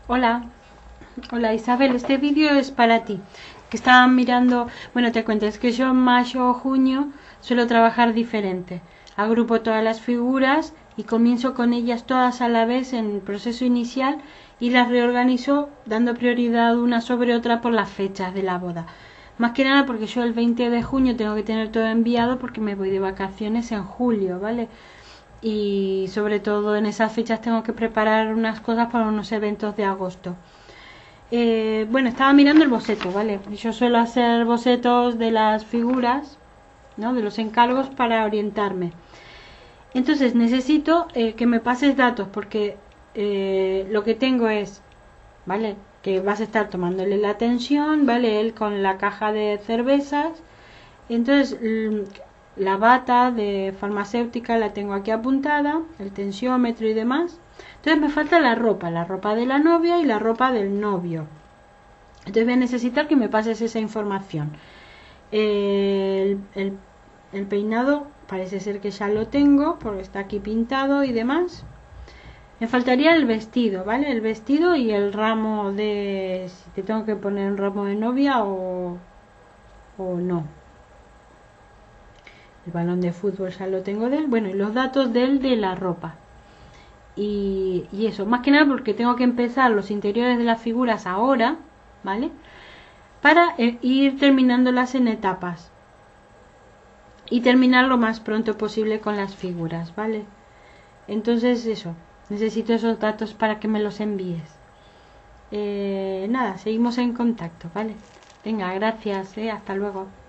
Hola, hola Isabel, este vídeo es para ti, que estaba mirando, bueno, te cuento, es que yo en mayo o junio suelo trabajar diferente, agrupo todas las figuras y comienzo con ellas todas a la vez en el proceso inicial y las reorganizo dando prioridad una sobre otra por las fechas de la boda. Más que nada porque yo el 20 de junio tengo que tener todo enviado porque me voy de vacaciones en julio, ¿vale? Y sobre todo en esas fechas tengo que preparar unas cosas para unos eventos de agosto. Bueno, estaba mirando el boceto, ¿vale? Yo suelo hacer bocetos de las figuras, ¿no? De los encargos para orientarme. Entonces necesito que me pases datos porque lo que tengo es, ¿vale? Que vas a estar tomándole la atención, ¿vale? Él con la caja de cervezas. Entonces la bata de farmacéutica la tengo aquí apuntada, el tensiómetro y demás. Entonces me falta la ropa de la novia y la ropa del novio. Entonces voy a necesitar que me pases esa información. El, el, el peinado parece ser que ya lo tengo porque está aquí pintado y demás. Me faltaría el vestido, ¿vale? El vestido y el ramo de... si te tengo que poner un ramo de novia o no. El balón de fútbol ya lo tengo de él. Bueno, y los datos de él de la ropa. Y eso, más que nada porque tengo que empezar los interiores de las figuras ahora, ¿vale? Para ir terminándolas en etapas. Y terminar lo más pronto posible con las figuras, ¿vale? Entonces eso, necesito esos datos para que me los envíes. Nada, seguimos en contacto, ¿vale? Venga, gracias, hasta luego.